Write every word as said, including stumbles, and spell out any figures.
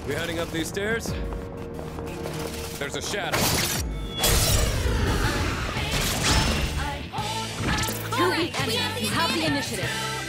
We heading up these stairs? There's a shadow. You're weak, Annie. You have the initiative.